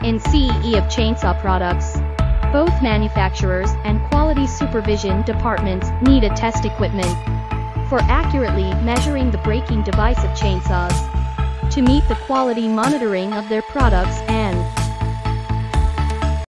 In CE of chainsaw products, both manufacturers and quality supervision departments need a test equipment for accurately measuring the braking device of chainsaws to meet the quality monitoring of their products